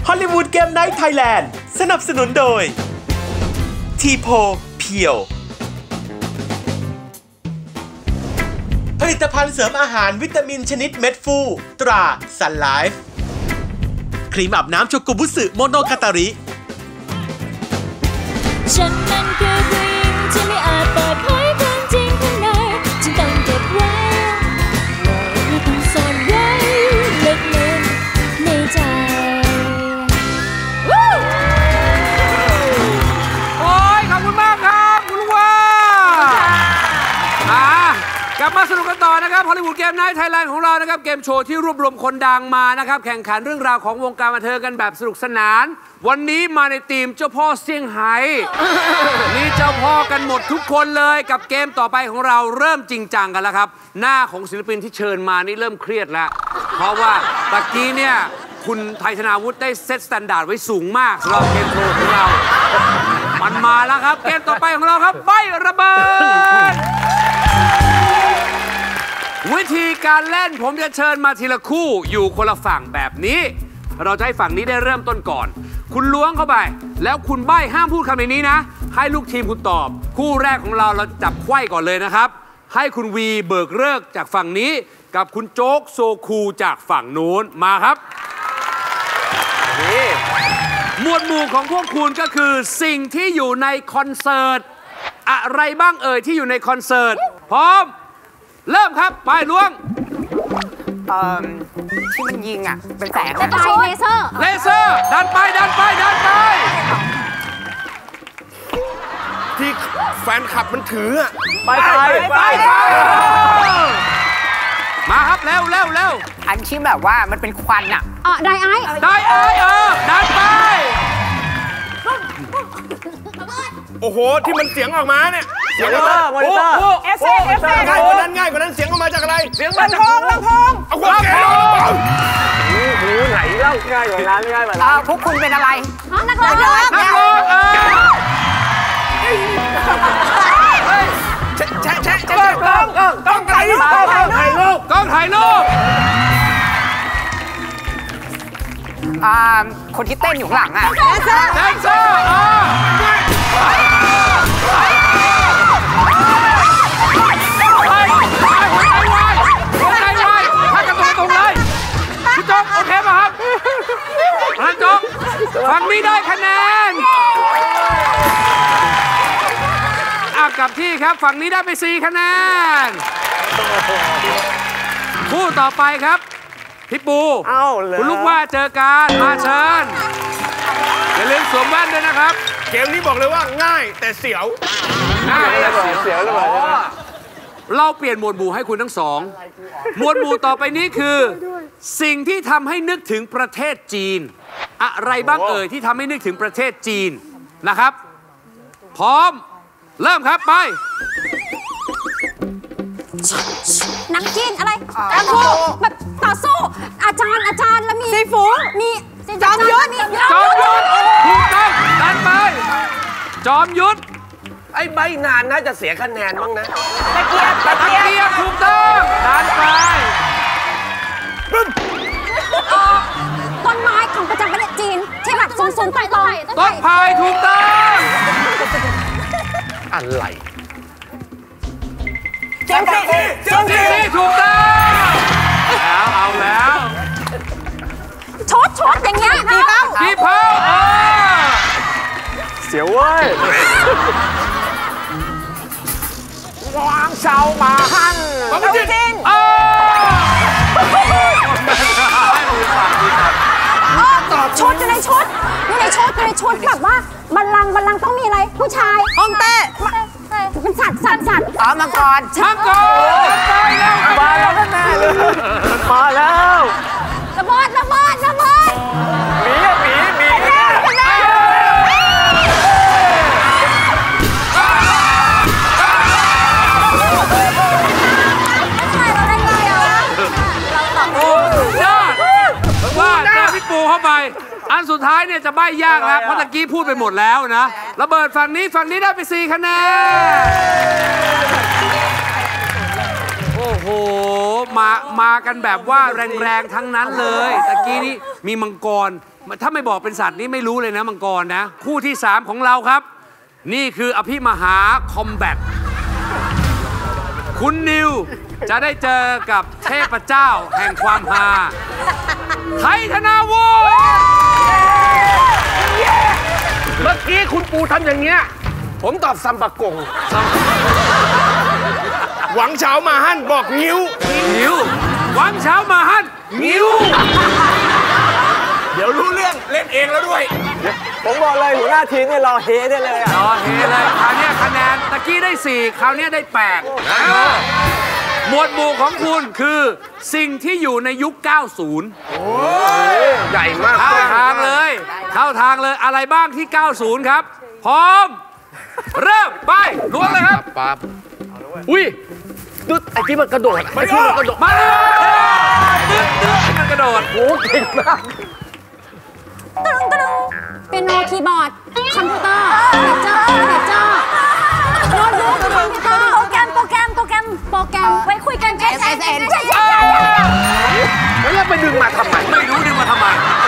ฮอลลีวูดเกมไนท์ไทยแลนด์สนับสนุนโดยทีโพเพียวผลิตภัณฑ์เสริมอาหารวิตามินชนิดเม็ดฟูตราซันไลฟ์ครีมอาบน้ำโชกุบุสึโมโนกาตาริฉันนั้นคือผู้หญิงที่ไม่อาจเปิดเผยความจริงข้างในจึงต้องเก็บไว้ไม่ต้องซ่อนไว้ลึกๆในใจโอ้ยขอบคุณมากครับคุณลุงว่ากลับมาสนุกกันต่อนะครับฮอลลีวูดเกมไนท์ไทยแลนด์ของเรานะครับเกมโชว์ที่รวบรวมคนดังมานะครับแข่งขันเรื่องราวของวงการบันเทิงกันแบบสนุกสนานวันนี้มาในทีมเจ้าพ่อเซี่ยงไฮ้นี่เจ้าพ่อกันหมดทุกคนเลยกับเกมต่อไปของเราเริ่มจริงจังกันแล้วครับหน้าของศิลปินที่เชิญมานี่เริ่มเครียดแล้วเพราะว่าตะกี้เนี่ยคุณไทยธนาวุฒิได้เซตสแตนดาร์ดไว้สูงมากสำหรับเกมโชว์ของเรามันมาแล้วครับเกมต่อไปของเราครับใบ้ระเบิดวิธีการเล่นผมจะเชิญมาทีละคู่อยู่คนละฝั่งแบบนี้เราจะให้ฝั่งนี้ได้เริ่มต้นก่อนคุณล้วงเข้าไปแล้วคุณใบ้ห้ามพูดคำในนี้นะให้ลูกทีมคุณตอบคู่แรกของเราจับไขว้ก่อนเลยนะครับให้คุณวีเบิกเลิกจากฝั่งนี้กับคุณโจ๊กโซคูจากฝั่งนู้นมาครับนี่หมวดหมู่ของพวกคุณก็คือสิ่งที่อยู่ในคอนเสิร์ตอะไรบ้างเอ่ยที่อยู่ในคอนเสิร์ตพร้อมเริ่มครับไปล้วงที่มันยิงอ่ะเป็นแสงเลเซอร์เลเซอร์ดันไปดันไปดันไปที่แฟนคลับมันถืออะไปมาครับเร็วเร็วเร็วอันที่แบบว่ามันเป็นควันอ่ะไดไอดันไปโอ้โหที่มันเสียงออกมาเนี่ยเสียงมอนิเตอร์เอฟง่ายกว่านั้นเสียงออกมาจากอะไรเสียงลำโพงเอาหัวแกลำโพงหูไหนเล่าง่ายกว่านั้นง่ายกว่านั้นพวกคุณเป็นอะไรนักร้องต้องถ่ายรูปคนที่เต้นอยู่ข้างหลังอ่ะแดนเซอร์พี่โจ๊กโอเคป่ะครับพี่โจ๊กฝั่งนี้ได้คะแนนกลับที่ครับฝั่งนี้ได้ไป4คะแนนคู่ต่อไปครับพี่ปูคุณลูกว่าเจอกันมาเชิญอย่าลืมสวมแว่นด้วยนะครับเกมนี้บอกเลยว่าง่ายแต่เสียวง่ายแต่เสียวเลยเราเปลี่ยนหมวดหมู่ให้คุณทั้งสองหมวดหมู่ต่อไปนี้คือสิ่งที่ทำให้นึกถึงประเทศจีนอะไรบ้างเอ่ยที่ทำให้นึกถึงประเทศจีนนะครับพร้อมเริ่มครับไปหนังจีนอะไรต่อสู้แบบต่อสู้อาจารย์แล้วมีซีฟูมีจอมยุทธถูกต้องดันไปจอมยุทธไอ้ใบนานน่าจะเสียคะแนนบ้างนะตะเกียบถูกต้องดันไปต้นไม้ของประจำประเทศจีนที่แบบสูงๆต่อยต้นพายถูกต้องอะไรเจ้าที่ถูกต้องเอาแล้วชดอย่างเงี้ยพี่เผาเสียวเว้ยวางเสามาหั่นจริงชดอยู่ในชดแบบว่าบัลลังก์ต้องมีอะไรผู้ชายฮ่องเต้เป็นสัตว์มังกรมาแล้วแน่เลยมาแล้วระเบิดหมีว่าเจอพี่ปูเข้าไปอันสุดท้ายเนี่ยจะใบ้ยากแล้วเพราะตะกี้พูดไปหมดแล้วนะระเบิดฝั่งนี้ได้ไป4คะแนนโอ้โหมากันแบบว่าแรงๆทั้งนั้นเลยตะกี้นี้มีมังกรถ้าไม่บอกเป็นสัตว์นี่ไม่รู้เลยนะมังกรนะคู่ที่3ของเราครับนี่คืออภิมหาคอมแบทคุณนิวจะได้เจอกับเทพเจ้าแห่งความฮาไทยธนาวุฒิเมื่อกี้คุณปูทำอย่างเงี้ยผมตอบซัมปะกงหวังเฉามาหั่นบอกงิ้วหวังเช้ามาฮั่นงิ้วเดี๋ยวรู้เรื่องเล่นเองแล้วด้วยผมบอกเลยหัวหน้าทีมเนี่ยรอเฮได้เลยอะรอเฮเลยคราวนี้คะแนนตะกี้ได้4คราวนี้ได้8หมวดหมู่ของคุณคือสิ่งที่อยู่ในยุค 90 ใหญ่มากเข้าทางเลยอะไรบ้างที่ 90 ครับ พร้อม เริ่มไปล้วงเลยครับอุ้ยดุดไอ้ที่มันกระโดดไอ้ที่มันกระโดดมาเลยมันกระโดดโอ้เก่งมากตึ้งตึ้งเปียโนคีย์บอร์ดคอมพิวเตอร์เพจเจอร์โน้ตบุ๊กคอมพิวเตอร์โปรแกรมไว้คุยกันใช้แล้วเราไปดึงมาทำไมไม่รู้ดึงมาทำไม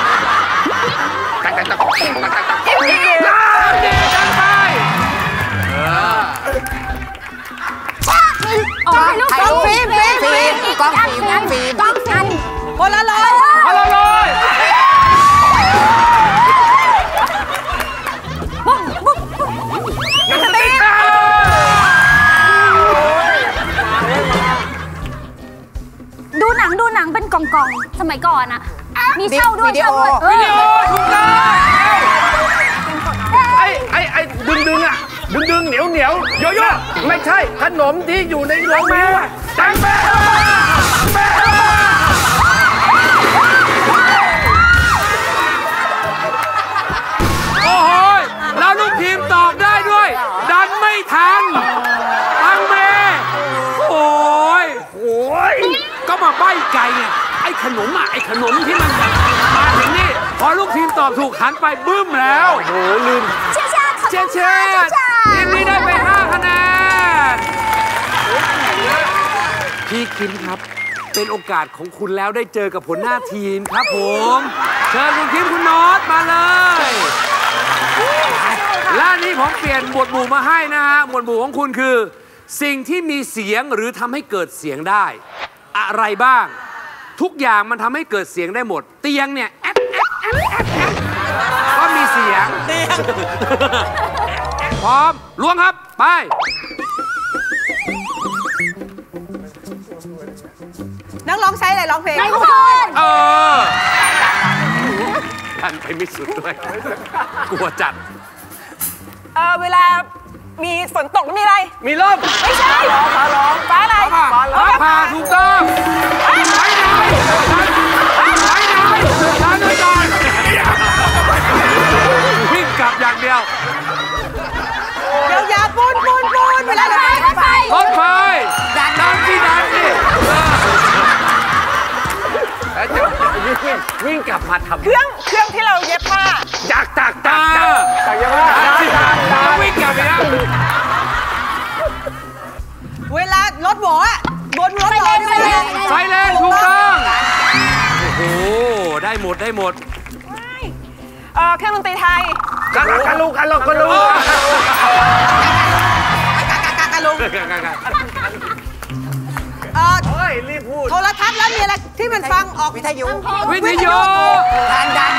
ไปถ่ายรูปฟิล์มกล้องฟิล์มโพลารอยด์ดูหนังเป็นกล่องสมัยก่อนอะมีเช่าด้วยวิดีโอถูกต้องไอ้ดึงอ่ะดึงเหนียวโยโย่ไม่ใช่ขนมที่อยู่ในโรงแมวแตงแมวโอ้โหแล้วลูกทีมตอบได้ด้วยดันไม่ทันตังเมโอ้ยก็มาใบ้ไก่ไงไอ้ขนมที่มันมาถึงนี่พอลูกทีมตอบถูกหันไปบึ้มแล้วโอ้ลืมเชียร์ทีมนี้ได้ไป5คะแนนพี่คิมครับเป็นโอกาสของคุณแล้วได้เจอกับหัวหน้าทีมครับผมเชิญคุณคิมคุณโน้ตมาเลยและนี่ผมเปลี่ยนหมวดหมู่มาให้นะฮะหมวดหมู่ของคุณคือสิ่งที่มีเสียงหรือทำให้เกิดเสียงได้อะไรบ้างทุกอย่างมันทำให้เกิดเสียงได้หมดเตียงเนี่ยก็มีเสียงพร้อมล้วงครับไปนักร้องใช้อะไรร้องเพลงไมโครโฟนทันไปไม่สุดด้วยกลัวจัดเวลามีฝนตกมีอะไรมีลมไม่ใช่ฟ้าร้องฟ้าอะไรฟ้าผ่าถูกต้องไปไหนร้านด้วยกันวิ่งกลับอย่างเดียวอย่าปูนเวลารถไฟดันสิวิ่งกลับมาทำเครื่องที่เราเย็บผ้าจักเย็บผ้าวิ่งกลับไปแล้วเวลารถหวอบนรถไฟเลนถูกต้องโอ้โหได้หมดเครื่องดนตรีไทยกันลุงรีบพูดโทรทัศน์แล้วมีอะไรที่มันฟังออกวิทยุดัน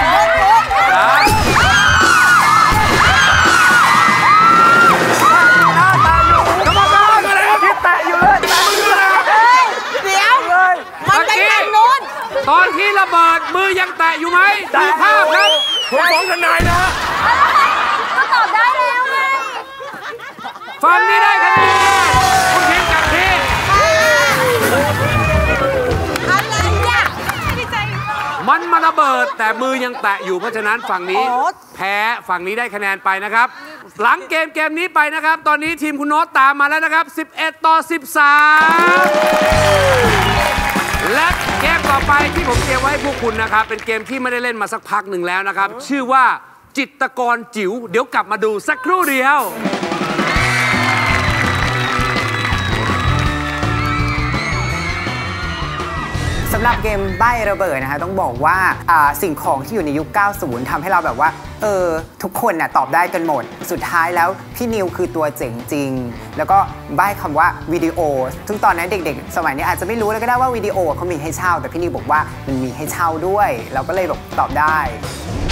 กรรมการอะไรที่แตะอยู่เลยเดี๋ยวมันไปทางโน้นตอนที่ระเบิดมือยังแตะอยู่ไหมดูภาพครับผมฟ้องทนายนะก็ตอบได้แล้วไงฟังนี้ได้คะแนนคุณทีมกับทีมอะไรเนี่ยมันมาระเบิดแต่มือยังแตะอยู่เพราะฉะนั้นฝั่งนี้แพ้ฝั่งนี้ได้คะแนนไปนะครับหลังเกมนี้ไปนะครับตอนนี้ทีมคุณโน้ตตามมาแล้วนะครับ11-13และเกมต่อไปที่ผมเตรียมไว้ให้พวกคุณนะครับเป็นเกมที่ไม่ได้เล่นมาสักพักหนึ่งแล้วนะครับชื่อว่าจิตรกรจิ๋วเดี๋ยวกลับมาดูสักครู่เดียวสำหรับเกมใบ้ระเบิดนะคะต้องบอกว่าสิ่งของที่อยู่ในยุค 90 ทำให้เราแบบว่าทุกคนน่ะตอบได้กันหมดสุดท้ายแล้วพี่นิวคือตัวเจ๋งจริงแล้วก็ใบ้คำว่าวิดีโอซึ่งตอนนั้นเด็กๆสมัยนี้อาจจะไม่รู้แล้วก็ได้ว่าวิดีโอเขามีให้เช่าแต่พี่นิวบอกว่ามันมีให้เช่าด้วยเราก็เลยแบบตอบได้